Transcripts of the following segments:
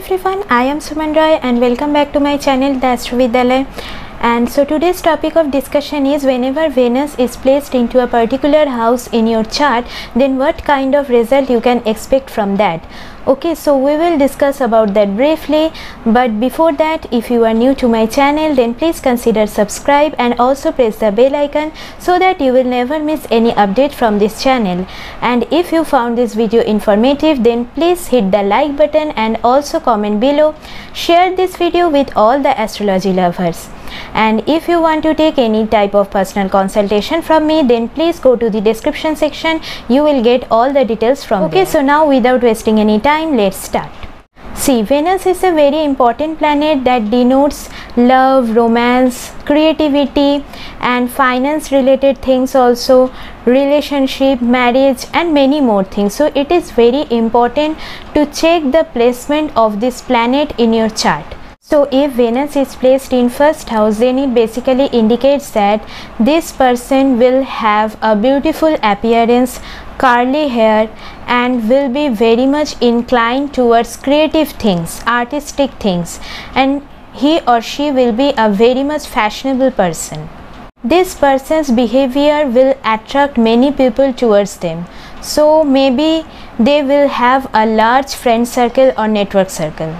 everyone, I am Suman Roy and welcome back to my channel The Astro Vidyalaya. And so today's topic of discussion is whenever Venus is placed into a particular house in your chart, then what kind of result you can expect from that. Okay, so we will discuss about that briefly, but before that, if you are new to my channel, then please consider subscribe and also press the bell icon so that you will never miss any update from this channel. And if you found this video informative, then please hit the like button and also comment below. Share this video with all the astrology lovers. And if you want to take any type of personal consultation from me, then please go to the description section. You will get all the details from there. So now without wasting any time, let's start. See, Venus is a very important planet that denotes love, romance, creativity and finance related things, also relationship, marriage and many more things. So it is very important to check the placement of this planet in your chart. So if Venus is placed in first house, then it basically indicates that this person will have a beautiful appearance, curly hair and will be very much inclined towards creative things, artistic things, and he or she will be a very much fashionable person. This person's behavior will attract many people towards them. So maybe they will have a large friend circle or network circle.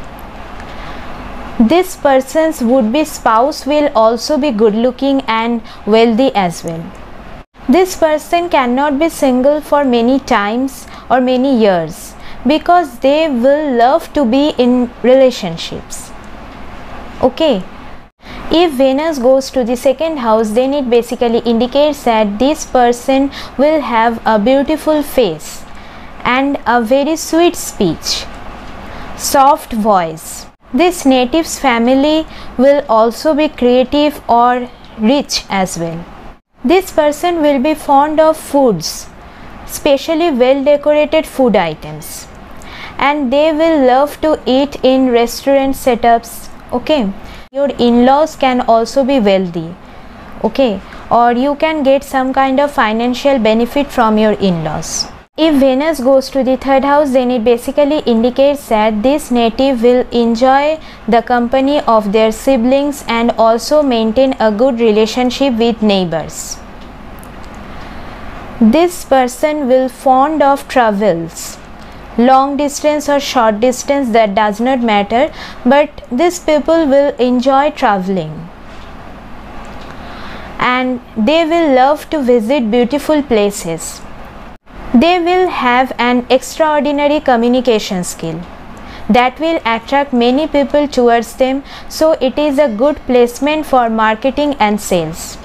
This person's would-be spouse will also be good looking and wealthy as well. This person cannot be single for many times or many years because they will love to be in relationships. Okay. If Venus goes to the second house, then it basically indicates that this person will have a beautiful face and a very sweet speech, soft voice. This native's family will also be creative or rich as well. This person will be fond of foods, especially well decorated food items, and they will love to eat in restaurant setups. Okay, your in-laws can also be wealthy. Okay, or you can get some kind of financial benefit from your in-laws. If Venus goes to the third house, then it basically indicates that this native will enjoy the company of their siblings and also maintain a good relationship with neighbors. This person will fond of travels, long distance or short distance, that does not matter, but these people will enjoy traveling and they will love to visit beautiful places. They will have an extraordinary communication skill that will attract many people towards them, so it is a good placement for marketing and sales.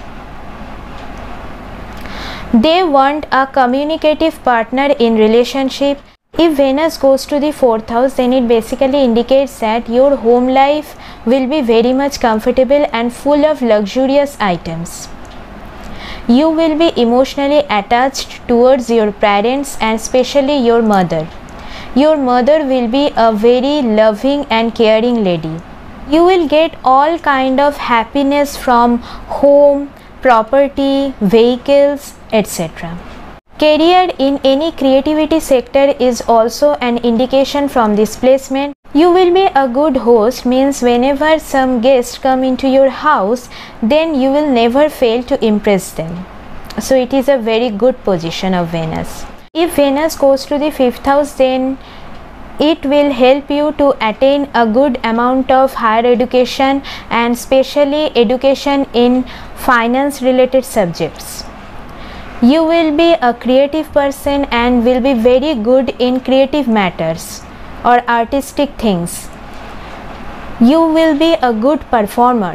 They want a communicative partner in relationship. If Venus goes to the fourth house, then it basically indicates that your home life will be very much comfortable and full of luxurious items. You will be emotionally attached towards your parents and especially your mother. Your mother will be a very loving and caring lady. You will get all kind of happiness from home, property, vehicles, etc. Career in any creativity sector is also an indication from this placement. You will be a good host, means whenever some guests come into your house, then you will never fail to impress them. So it is a very good position of Venus. If Venus goes to the fifth house, then it will help you to attain a good amount of higher education and especially education in finance related subjects. You will be a creative person and will be very good in creative matters or artistic things. You will be a good performer.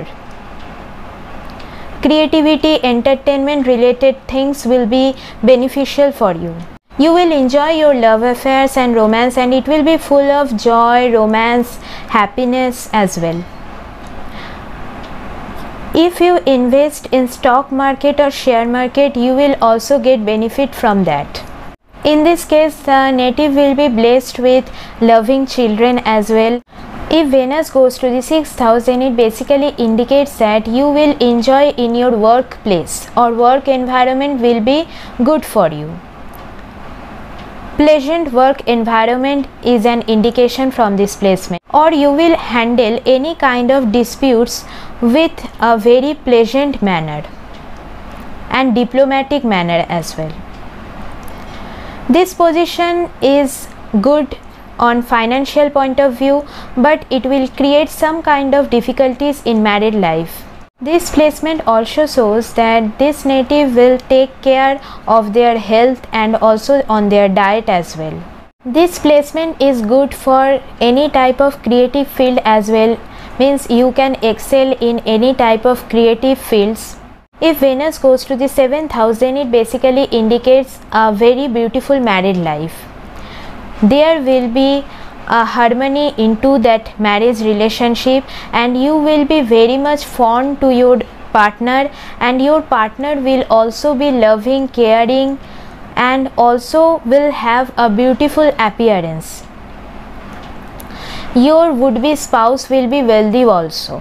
Creativity, entertainment related things will be beneficial for you. You will enjoy your love affairs and romance, and it will be full of joy, romance, happiness as well. If you invest in stock market or share market, you will also get benefit from that. In this case, the native will be blessed with loving children as well. If Venus goes to the sixth house, then it basically indicates that you will enjoy in your workplace or work environment will be good for you. pleasant work environment is an indication from this placement, or you will handle any kind of disputes with a very pleasant manner and diplomatic manner as well. This position is good on financial point of view, but it will create some kind of difficulties in married life. This placement also shows that this native will take care of their health and also on their diet as well. This placement is good for any type of creative field as well, means you can excel in any type of creative fields. If Venus goes to the 7th house, then it basically indicates a very beautiful married life. There will be a harmony into that marriage relationship, and you will be very much fond to your partner, and your partner will also be loving, caring, and also will have a beautiful appearance. Your would-be spouse will be wealthy also.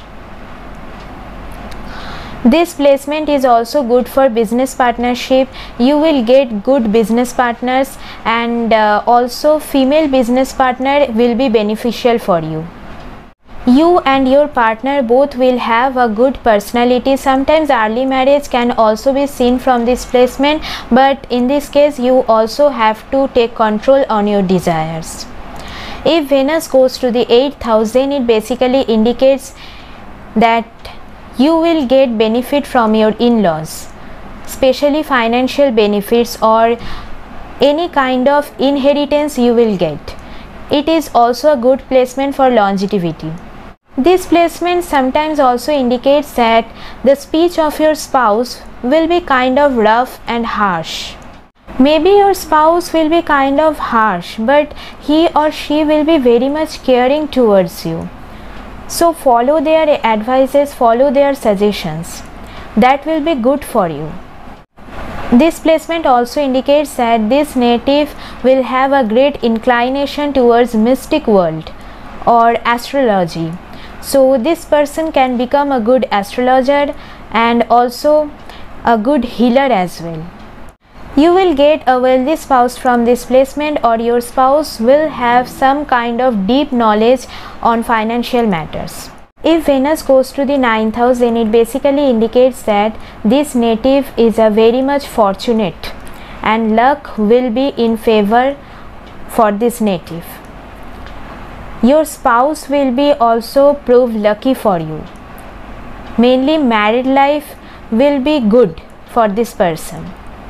This placement is also good for business partnership. You will get good business partners, and also female business partner will be beneficial for you. You and your partner both will have a good personality. Sometimes early marriage can also be seen from this placement, but in this case you also have to take control on your desires. If Venus goes to the 8th house, then it basically indicates that you will get benefit from your in-laws, especially financial benefits or any kind of inheritance you will get. It is also a good placement for longevity. This placement sometimes also indicates that the speech of your spouse will be kind of rough and harsh. Maybe your spouse will be kind of harsh, but he or she will be very much caring towards you. So follow their advices, follow their suggestions. That will be good for you. This placement also indicates that this native will have a great inclination towards mystic world or astrology. So this person can become a good astrologer and also a good healer as well. You will get a wealthy spouse from this placement, or your spouse will have some kind of deep knowledge on financial matters. If Venus goes to the 9th house, then it basically indicates that this native is a very much fortunate and luck will be in favor for this native. Your spouse will be also prove lucky for you. Mainly married life will be good for this person.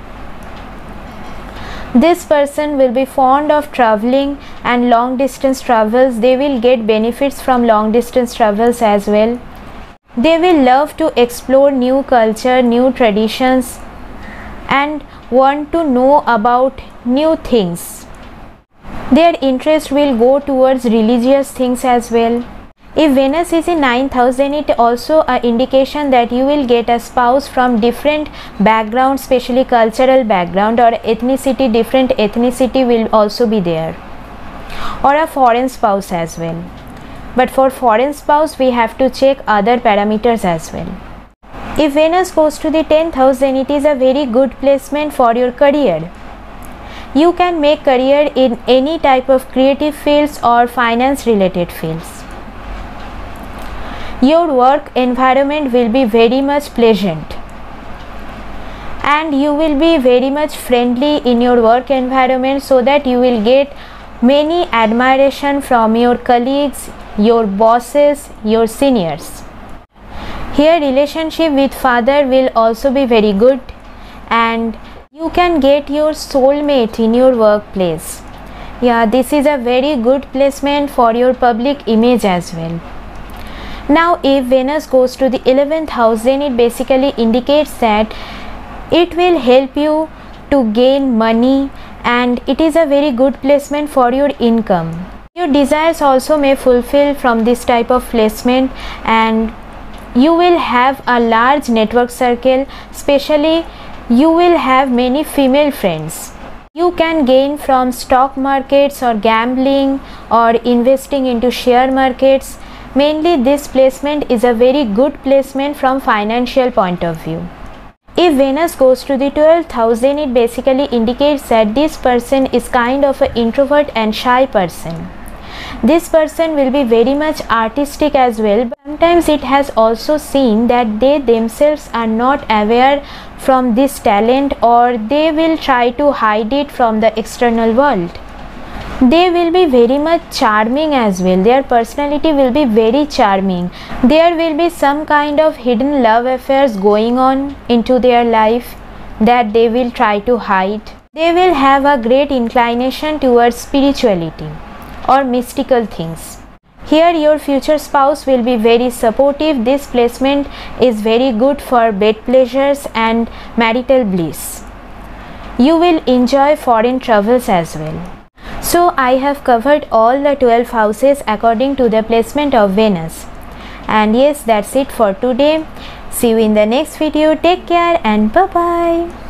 This person will be fond of traveling and long distance travels. They will get benefits from long distance travels as well. They will love to explore new culture, new traditions, and want to know about new things. Their interest will go towards religious things as well. If Venus is in 9th house, then it also an indication that you will get a spouse from different background, especially cultural background or ethnicity. Different ethnicity will also be there, or a foreign spouse as well. But for foreign spouse we have to check other parameters as well. If Venus goes to the 10th house, then it is a very good placement for your career. You can make career in any type of creative fields or finance related fields. Your work environment will be very much pleasant, and you will be very much friendly in your work environment, so that you will get many admiration from your colleagues, your bosses, your seniors. Here relationship with father will also be very good, and you can get your soulmate in your workplace. Yeah, this is a very good placement for your public image as well. Now if Venus goes to the 11th house, then it basically indicates that it will help you to gain money, and it is a very good placement for your income. Your desires also may fulfill from this type of placement, and you will have a large network circle, especially you will have many female friends. You can gain from stock markets or gambling or investing into share markets. Mainly this placement is a very good placement from financial point of view. If Venus goes to the 12th house, then it basically indicates that this person is kind of an introvert and shy person. This person will be very much artistic as well. Sometimes it has also seen that they themselves are not aware from this talent, or they will try to hide it from the external world. They will be very much charming as well. Their personality will be very charming. There will be some kind of hidden love affairs going on into their life that they will try to hide. They will have a great inclination towards spirituality or mystical things. Here your future spouse will be very supportive. This placement is very good for bed pleasures and marital bliss. You will enjoy foreign travels as well. So I have covered all the 12 houses according to the placement of Venus. And yes, that's it for today. See you in the next video. Take care and bye bye.